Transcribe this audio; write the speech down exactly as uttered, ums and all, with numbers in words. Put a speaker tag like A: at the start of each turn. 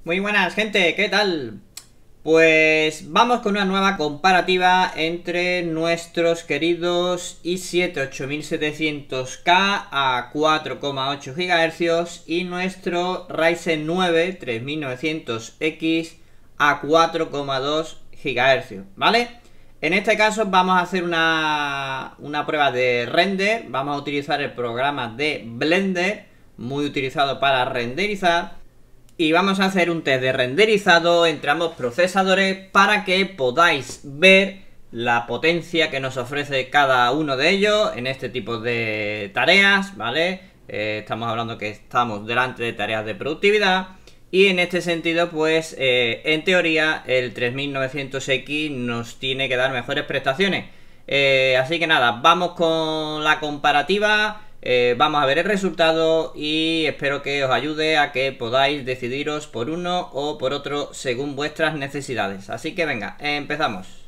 A: Muy buenas, gente, ¿qué tal? Pues vamos con una nueva comparativa entre nuestros queridos i siete ocho mil setecientos K a cuatro coma ocho gigahercios y nuestro Ryzen nueve tres mil novecientos X a cuatro coma dos gigahercios, ¿vale? En este caso vamos a hacer una, una prueba de render. Vamos a utilizar el programa de Blender, muy utilizado para renderizar. Y vamos a hacer un test de renderizado entre ambos procesadores para que podáis ver la potencia que nos ofrece cada uno de ellos en este tipo de tareas, ¿vale? Eh, estamos hablando que estamos delante de tareas de productividad. Y en este sentido, pues, eh, en teoría, el tres mil novecientos X nos tiene que dar mejores prestaciones. Eh, así que nada, vamos con la comparativa. Eh, vamos a ver el resultado y espero que os ayude a que podáis decidiros por uno o por otro según vuestras necesidades. Así que venga, empezamos.